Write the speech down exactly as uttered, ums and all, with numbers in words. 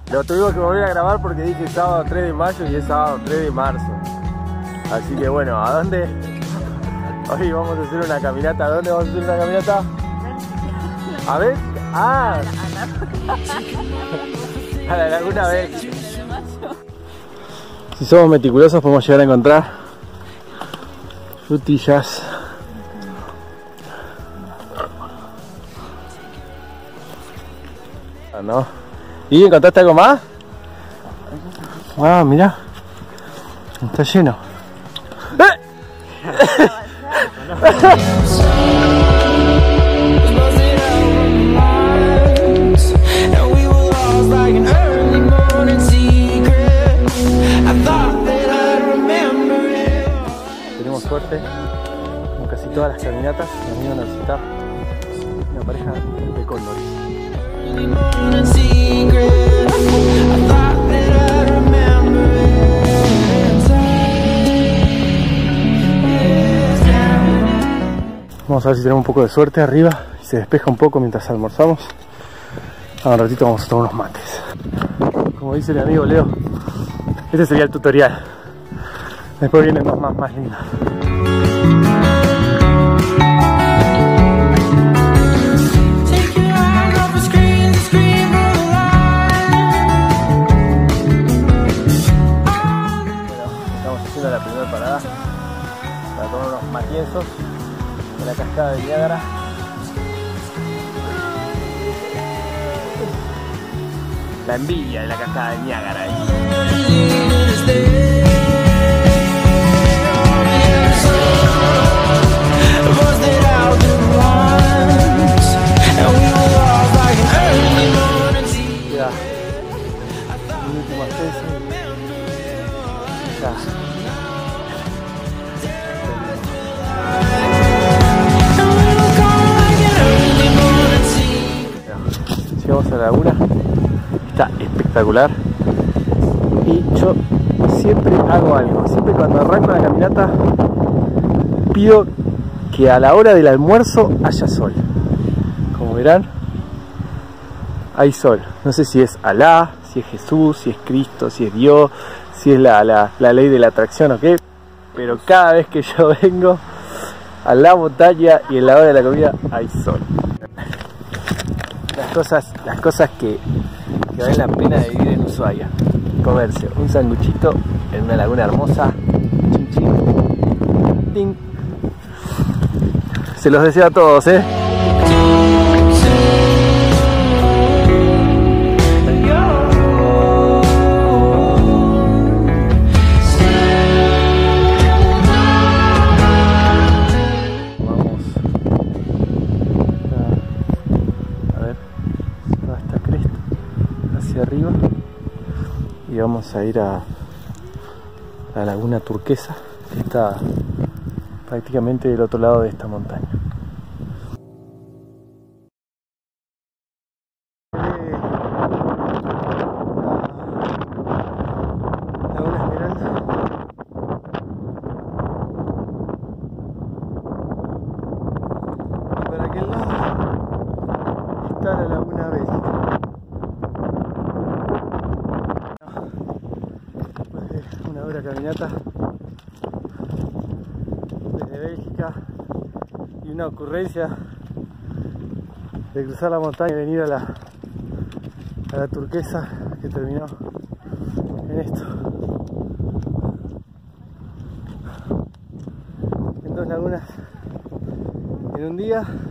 Lo tuvimos que volver a grabar porque dije sábado tres de mayo y es sábado tres de marzo. Así que bueno, ¿a dónde? Hoy vamos a hacer una caminata. ¿A dónde vamos a hacer una caminata? A ver. Ah. A la Laguna Bélgica. Si somos meticulosos podemos llegar a encontrar frutillas. Ah, no. ¿Y encontraste algo más? Ah, mirá. Está lleno. ¡Eh! Tenemos suerte. Como casi todas las caminatas nos vinieron a visitar una pareja de cóndores. Vamos a ver si tenemos un poco de suerte arriba y se despeja un poco mientras almorzamos. Ahora un ratito vamos a tomar unos mates. Como dice mi amigo Leo, este sería el tutorial. Después vienen dos más más lindas. La primera parada para tomar unos matienzos de la cascada de Niágara. La envidia de la cascada de Niágara. Ya, mi última especie. Ya. Llegamos a la laguna, está espectacular y yo siempre hago algo, siempre cuando arranco la caminata pido que a la hora del almuerzo haya sol. Como verán, hay sol, no sé si es Alá, si es Jesús, si es Cristo, si es Dios, si es la, la, la ley de la atracción o qué, pero cada vez que yo vengo a la montaña y en la hora de la comida hay sol. Las cosas, las cosas que, que valen la pena de vivir en Ushuaia. Comerse un sanguchito en una laguna hermosa. Chin, chin. Ting. Se los deseo a todos, ¿eh? Arriba y vamos a ir a, a la laguna turquesa que está prácticamente del otro lado de esta montaña. Laguna Esmeralda. Y para aquel lado está la Laguna Bélgica. Una dura caminata desde Bélgica y una ocurrencia de cruzar la montaña y venir a la, a la turquesa que terminó en esto. En dos lagunas en un día.